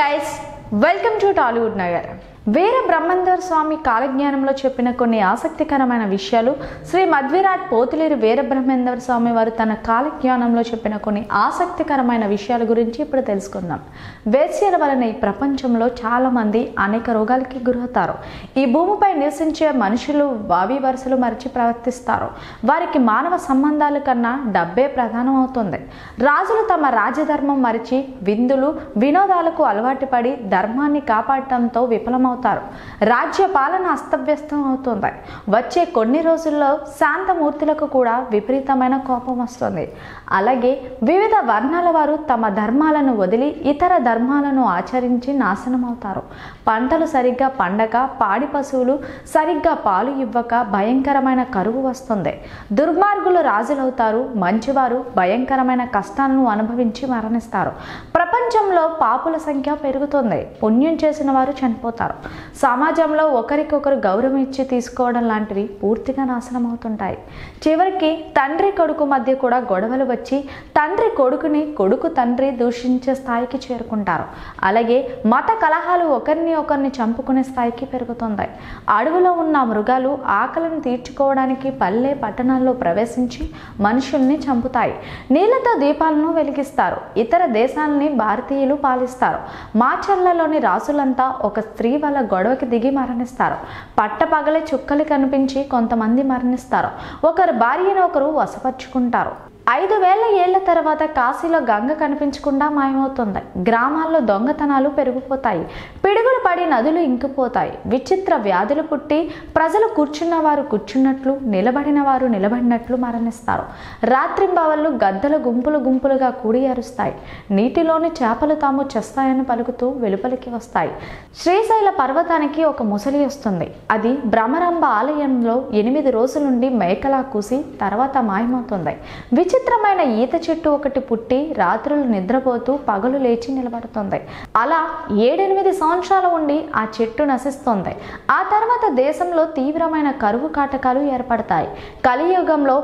guys, welcome to Tollywood Nagar. Veera Brahmendra Swamy Kalagnanamlo చెప్పిన కొన్ని ఆసక్తికరమైన విషయాలు శ్రీ మధ్విరాట్ పోతులూరు వీర బ్రహ్మేంద్ర స్వామి వారు తన కాలజ్ఞానంలో చెప్పిన కొన్ని ఆసక్తికరమైన విషయాల గురించి ఇప్పుడు తెలుసుకుందాం. వేశ్యల వలన ఈ ప్రపంచంలో చాలా మంది అనేక రోగాలకి గురవుతారు. ఈ భూమిపై నివసించే మనుషులు వావి వరుసలు మరిచి ప్రవర్తిస్తారు. వారికి మానవ సంబంధాల కన్నా డబ్బే ప్రధానం అవుతుంది. రాజులు తమ రాజధర్మం మరిచి విందులు వినోదాలకు అలవాటు పడి ధర్మాన్ని కాపాడటంతో విఫలమవుతారు. రాజ్య పాలన అస్తవ్యస్తం అవుతుంది. వచ్చే కొన్ని రోజుల్లో శాంతమూర్తులకు కూడా విపరీతమైన కోపం వస్తుంది. అలాగే వివిధ వర్ణాల వారు తమ ధర్మాలను వదిలి ఇతర ధర్మాలను ఆచరించి నాశనం అవుతారు. పంటలు సరిగ్గా పండక, పాడి పశువులు సరిగ్గా పాలు ఇవ్వక భయంకరమైన కరువు వస్తుంది. దుర్మార్గులు రాజులవుతారు. మంచివారు భయంకరమైన కష్టాలను అనుభవించి మరణిస్తారు. ప్రపంచంలో పాపుల సంఖ్య పెరుగుతుంది. పుణ్యం చేసిన వారు చనిపోతారు. సమాజంలో ఒకరికొకరు గౌరవం ఇచ్చి తీసుకోవడం లాంటివి పూర్తిగా నాశనం అవుతుంటాయి. చివరికి తండ్రి కొడుకు మధ్య కూడా గొడవలు వచ్చి తండ్రి కొడుకుని, కొడుకు తండ్రి దూషించే స్థాయికి చేరుకుంటారు. అలాగే మత కలహాలు ఒకరిని చంపుకునే స్థాయికి పెరుగుతుంది. అడవిలో ఉన్న మృగాలు ఆకలిని తీర్చుకోవడానికి పల్లె పట్టణాల్లో ప్రవేశించి మనుషుల్ని చంపుతాయి. నీళ్లతో దీపాలను వెలిగిస్తారు. ఇతర దేశాలని భారతీయులు పాలిస్తారు. మాచర్లలోని రాజులంతా ఒక స్త్రీ వల్ల గొడవకి దిగి మరణిస్తారు. పట్టపగలే చుక్కలు కనిపించి కొంతమంది మరణిస్తారు. ఒకరు భార్యను ఒకరు వశపరుచుకుంటారు. 5000 ఏళ్ల తర్వాత కాశీలో గంగ కనిపించకుండా మాయమవుతుంది. గ్రామాల్లో దొంగతనాలు పెరిగిపోతాయి. పిడుగులు పడి నదులు ఇంకిపోతాయి. విచిత్ర వ్యాధులు పుట్టి ప్రజలు కూర్చున్న వారు కూర్చున్నట్లు, నిలబడిన వారు నిలబడినట్లు మరణిస్తారు. రాత్రింబవళ్ళు గద్దలు గుంపులు గుంపులుగా కూడి అరుస్తాయి. నీటిలోని చేపలు తాము చేస్తాయని పలుకుతూ వెలుపలికి వస్తాయి. శ్రీశైల పర్వతానికి ఒక ముసలి వస్తుంది. అది భ్రమరంబ ఆలయంలో 8 రోజులుండి మేకలా కూసి తర్వాత మాయమవుతుంది. విచిత్రమైన ఈత చెట్టు ఒకటి పుట్టి రాత్రులు నిద్రపోతూ పగలు లేచి నిలబడుతుంది. అలా 7-8 సంవత్సరాలు ఉండి ఆ చెట్టు నశిస్తుంది. ఆ తర్వాత దేశంలో తీవ్రమైన కరువు కాటకాలు ఏర్పడతాయి. కలియుగంలో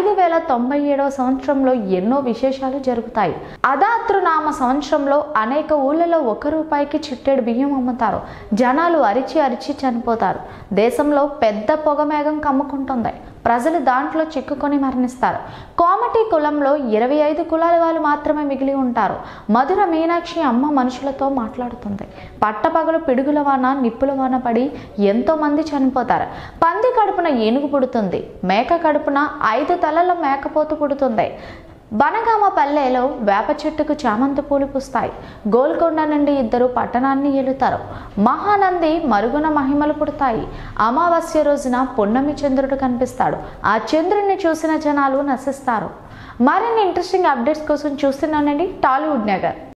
5097వ సంవత్సరంలో ఎన్నో విశేషాలు జరుగుతాయి. అదాతృనామ సంవత్సరంలో అనేక ఊళ్ళలో ₹1 చిట్టెడు బియ్యం అమ్ముతారు. జనాలు అరిచి అరిచి చనిపోతారు. దేశంలో పెద్ద పొగమేఘం కమ్ముకుంటుంది. ప్రజలు దాంట్లో చిక్కుకొని మరణిస్తారు. కోమటి కులంలో 25 కులాల వాళ్ళు మాత్రమే మిగిలి ఉంటారు. మధుర మీనాక్షి అమ్మ మనుషులతో మాట్లాడుతుంది. పట్టపగలు పిడుగుల వాన, నిప్పుల వాన పడి ఎంతో మంది చనిపోతారు. పంది కడుపున ఏనుగు పుడుతుంది. మేక కడుపున 5 తలల మేకపోతు పుడుతుంది. బనగామ పల్లెలో వేప చెట్టుకు చామంతి పూలు పూస్తాయి. గోల్కొండ నుండి 2 పట్టణాన్ని ఏలుతారు. మహానంది మరుగున మహిమలు పుడతాయి. అమావాస్య రోజున పున్నమి చంద్రుడు కనిపిస్తాడు. ఆ చంద్రుడిని చూసిన జనాలు నశిస్తారు. మరిన్ని ఇంట్రెస్టింగ్ అప్డేట్స్ కోసం చూస్తున్నానండి టాలీవుడ్ నగర్.